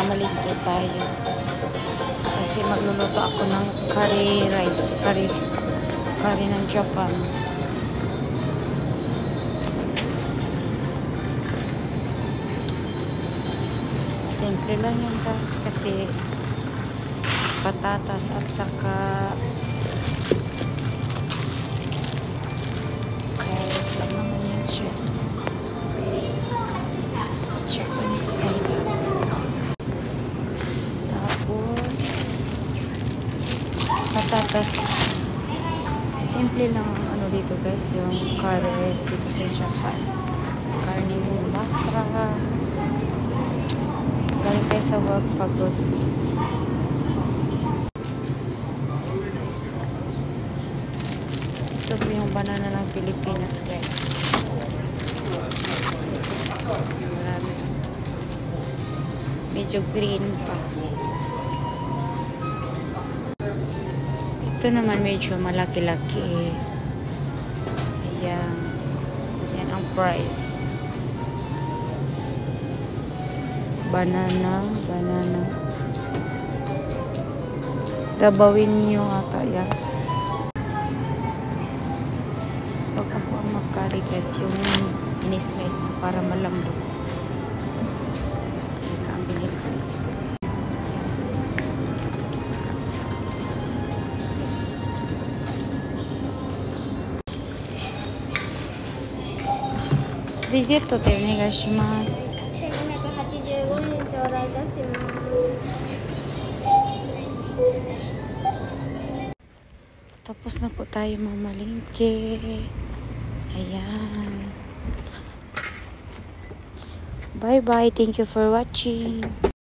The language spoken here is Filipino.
mamalingki tayo. Kasi magluluto ako ng curry rice. Curry ng Japan. Simple lang yan guys. Kasi patatas at saka carrot lang naman yan siya. Japanese style lang. Tapos patatas. Simple lang ang ano dito guys, yung curry dito sa Japan. Karne ng baka. Galing tayo sa work pagod. Ito po yung banana ng Pilipinas guys. Marami. Medyo green pa. Ito naman medyo malaki-laki. Ayan. Ayan ang price. Banana. Dabawin niyo ata yan. Pag ako ang magkari guys, yung in-slice na para malambot. Gusto na ang binili ko guys. Risotto de onegaishimasu. Tapos na po tayo mamalingki. Ayan. Bye bye. Thank you for watching.